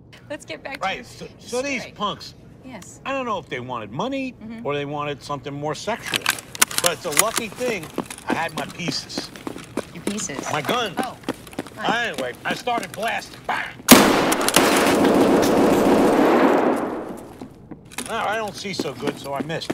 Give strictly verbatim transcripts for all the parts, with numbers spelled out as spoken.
Let's get back to Right, your so, so story. these punks, Yes. I don't know if they wanted money Mm-hmm. or they wanted something more sexual. But it's a lucky thing I had my pieces. Your pieces. My gun. Oh. Fine. Anyway, I started blasting. Bang! No, I don't see so good, so I missed.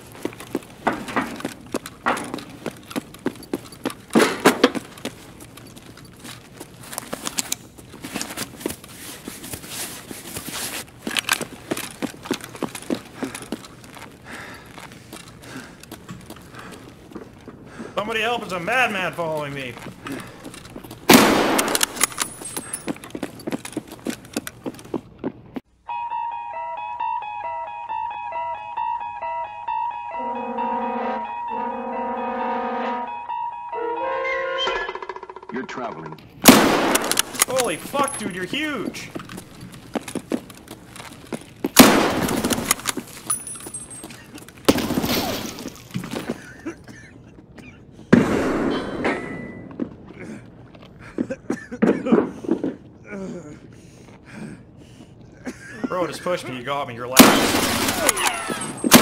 Somebody help, there's a madman following me. You're traveling. Holy fuck, dude, you're huge. Bro, just push me, you got me, you're loud.